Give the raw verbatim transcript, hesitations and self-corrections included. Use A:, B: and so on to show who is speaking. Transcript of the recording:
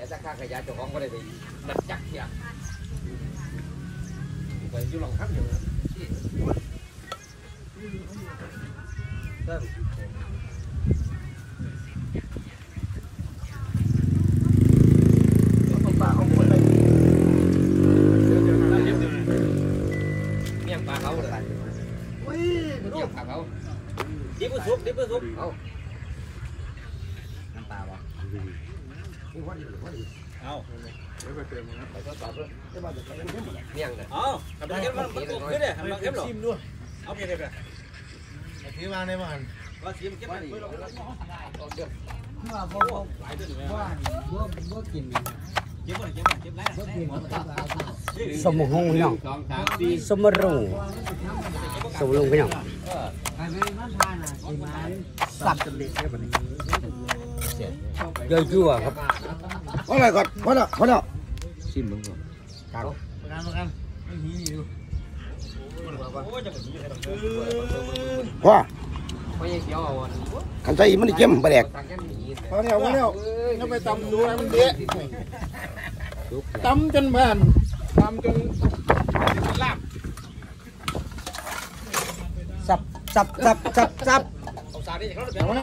A: จักข้าขยะเจ้าของก็ได้ไปนัดจักเที่ยไปอยู่หลังทับอยู่เริ่มปลาเขาหมดเลยเมี่ยงปลาเขาเลยอุ้ยเมี่ยงปลาเขาดิบซุปดิบซุปเอาน้ำปลาวะเอาไปทดสอบด้วยเมี่ยงเลยเอาทำเข้มมันมันขึ้นเลยทำเข้มหรอชิมด้วยเอาเพียงเดียวถือมาในบ้านว่าชิมเข้มมันว่าว่าว่าว่ากินสมหงพี่น้องสมรุงสมรุงพี่น้องสับเยอะจั่วครับว่าอะไรก่อนว่าละว่าละชิมมึงก่อนกันกันกันไม่หีนี่ดูว่าขันใจมันเค็มไปแดกพอแล้วพอแล้วถ้าไปตำดูให้มันเละตำจนผ่านตำจนลาบสับสับสับสับสับเอาสาดิอย่างนั้น